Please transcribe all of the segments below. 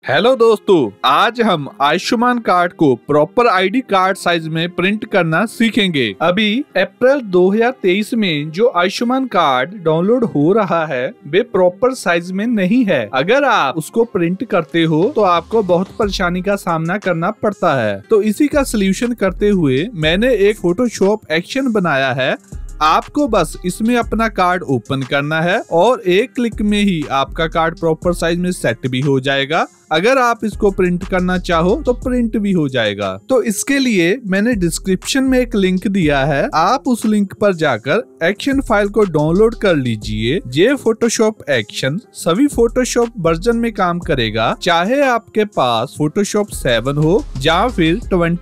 Hello दोस्तों, आज हम आयुष्मान कार्ड को प्रॉपर आईडी कार्ड साइज में प्रिंट करना सीखेंगे। अभी अप्रैल 2023 में जो आयुष्मान कार्ड डाउनलोड हो रहा है वे प्रॉपर साइज में नहीं है। अगर आप उसको प्रिंट करते हो तो आपको बहुत परेशानी का सामना करना पड़ता है। तो इसी का सलूशन करते हुए मैंने एक फोटोशॉप एक्शन बनाया है। आपको बस इसमें अपना कार्ड ओपन करना है और एक क्लिक में ही आपका कार्ड प्रॉपर साइज में सेट भी हो जाएगा। अगर आप इसको प्रिंट करना चाहो तो प्रिंट भी हो जाएगा। तो इसके लिए मैंने डिस्क्रिप्शन में एक लिंक दिया है, आप उस लिंक पर जाकर एक्शन फाइल को डाउनलोड कर लीजिए। ये फोटोशॉप एक्शन सभी फोटोशॉप वर्जन में काम करेगा, चाहे आपके पास फोटोशॉप 7 हो या फिर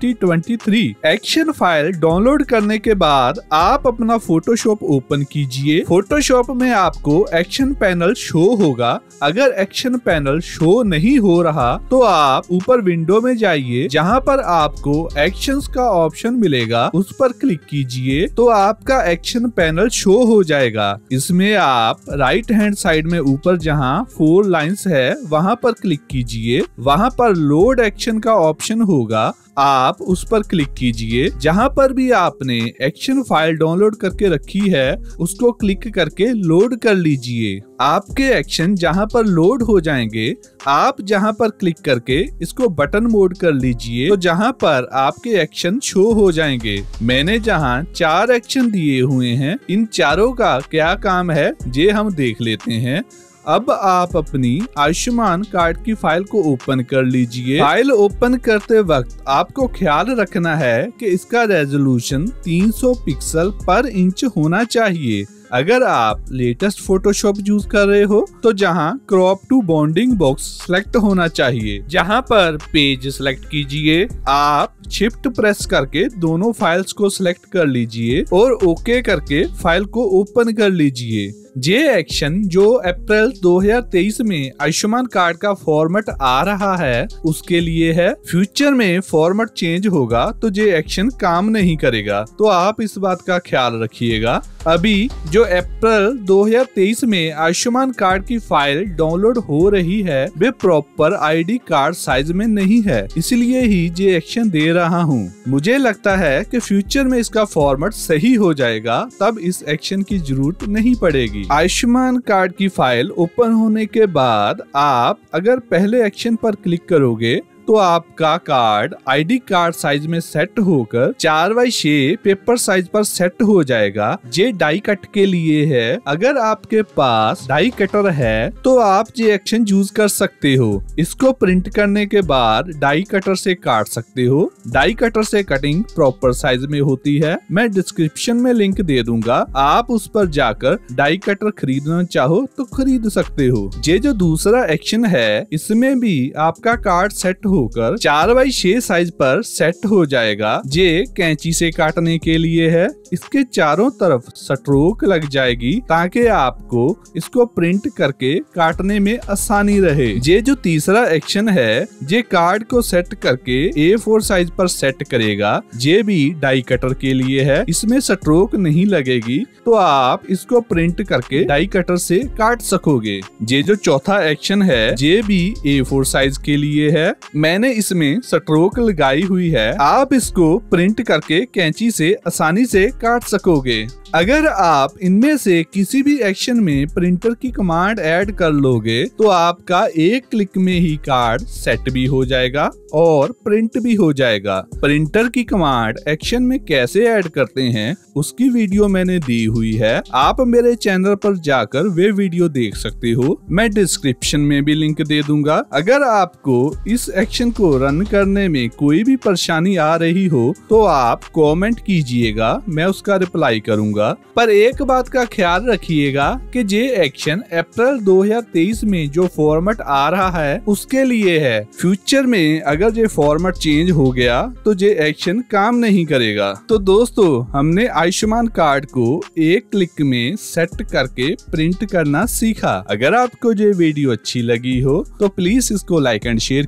2023। एक्शन फाइल डाउनलोड करने के बाद आप अपना फोटोशॉप ओपन कीजिए। फोटोशॉप में आपको एक्शन पैनल शो होगा। अगर एक्शन पैनल शो नहीं हो रहा तो आप ऊपर विंडो में जाइए, जहां पर आपको एक्शंस का ऑप्शन मिलेगा, उस पर क्लिक कीजिए तो आपका एक्शन पैनल शो हो जाएगा। इसमें आप राइट हैंड साइड में ऊपर जहां 4 लाइंस है वहां पर क्लिक कीजिए। वहां पर लोड एक्शन का ऑप्शन होगा, आप उस पर क्लिक कीजिए। जहां पर भी आपने एक्शन फाइल डाउनलोड करके रखी है उसको क्लिक करके लोड कर लीजिए। आपके एक्शन जहां पर लोड हो जाएंगे, आप जहां पर क्लिक करके इसको बटन मोड कर लीजिए तो जहां पर आपके एक्शन शो हो जाएंगे। मैंने जहां 4 एक्शन दिए हुए हैं, इन चारों का क्या काम है ये हम देख लेते हैं। अब आप अपनी आयुष्मान कार्ड की फाइल को ओपन कर लीजिए। फाइल ओपन करते वक्त आपको ख्याल रखना है कि इसका रेजोल्यूशन 300 पिक्सल पर इंच होना चाहिए। अगर आप लेटेस्ट फोटोशॉप यूज कर रहे हो तो जहां crop to bounding box select होना चाहिए। जहां पर पेज सिलेक्ट कीजिए, आप शिफ्ट प्रेस करके दोनों फाइल्स को सिलेक्ट कर लीजिए और ओके करके फाइल को ओपन कर लीजिए। ये एक्शन जो अप्रैल 2023 में आयुष्मान कार्ड का फॉर्मेट आ रहा है उसके लिए है। फ्यूचर में फॉर्मेट चेंज होगा तो ये एक्शन काम नहीं करेगा, तो आप इस बात का ख्याल रखिएगा। अभी जो अप्रैल 2023 में आयुष्मान कार्ड की फाइल डाउनलोड हो रही है वे प्रॉपर आईडी कार्ड साइज में नहीं है, इसलिए ही ये एक्शन दे रहा हूँ। मुझे लगता है कि फ्यूचर में इसका फॉर्मेट सही हो जाएगा, तब इस एक्शन की जरूरत नहीं पड़ेगी। आयुष्मान कार्ड की फाइल ओपन होने के बाद आप अगर पहले एक्शन पर क्लिक करोगे तो आपका कार्ड आईडी कार्ड साइज में सेट होकर 4x6 पेपर साइज पर सेट हो जाएगा। ये डाई कट के लिए है। अगर आपके पास डाई कटर है तो आप ये एक्शन यूज कर सकते हो। इसको प्रिंट करने के बाद डाई कटर से काट सकते हो। डाई कटर से कटिंग प्रॉपर साइज में होती है। मैं डिस्क्रिप्शन में लिंक दे दूंगा, आप उस पर जाकर डाई कटर खरीदना चाहो तो खरीद सकते हो। ये जो दूसरा एक्शन है इसमें भी आपका कार्ड सेट होकर 4x6 साइज पर सेट हो जाएगा। ये कैंची से काटने के लिए है। इसके चारों तरफ स्ट्रोक लग जाएगी ताकि आपको इसको प्रिंट करके काटने में आसानी रहे। ये जो तीसरा एक्शन है ये कार्ड को सेट करके A4 साइज पर सेट करेगा। ये भी डाई कटर के लिए है। इसमें स्ट्रोक नहीं लगेगी तो आप इसको प्रिंट करके डाई कटर से काट सकोगे। ये जो चौथा एक्शन है ये भी A4 साइज के लिए है। मैंने इसमें स्ट्रोक लगाई हुई है, आप इसको प्रिंट करके कैंची से आसानी से काट सकोगे। अगर आप इनमें से किसी भी एक्शन में प्रिंटर की कमांड ऐड कर लोगे तो आपका एक क्लिक में ही कार्ड सेट भी हो जाएगा और प्रिंट भी हो जाएगा। प्रिंटर की कमांड एक्शन में कैसे ऐड करते हैं उसकी वीडियो मैंने दी हुई है, आप मेरे चैनल पर जाकर वे वीडियो देख सकते हो। मैं डिस्क्रिप्शन में भी लिंक दे दूंगा। अगर आपको इस एक्शन को रन करने में कोई भी परेशानी आ रही हो तो आप कमेंट कीजिएगा, मैं उसका रिप्लाई करूंगा। पर एक बात का ख्याल रखिएगा कि ये एक्शन अप्रैल 2023 में जो फॉर्मेट आ रहा है उसके लिए है। फ्यूचर में अगर ये फॉर्मेट चेंज हो गया तो ये एक्शन काम नहीं करेगा। तो दोस्तों, हमने आयुष्मान कार्ड को एक क्लिक में सेट करके प्रिंट करना सीखा। अगर आपको ये वीडियो अच्छी लगी हो तो प्लीज इसको लाइक एंड शेयर कीजिएगा।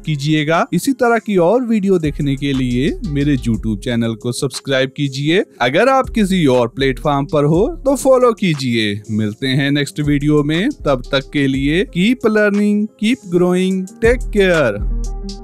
मिलेगा। इसी तरह की और वीडियो देखने के लिए मेरे YouTube चैनल को सब्सक्राइब कीजिए। अगर आप किसी और प्लेटफॉर्म पर हो तो फॉलो कीजिए। मिलते हैं नेक्स्ट वीडियो में, तब तक के लिए keep learning, keep growing, take care.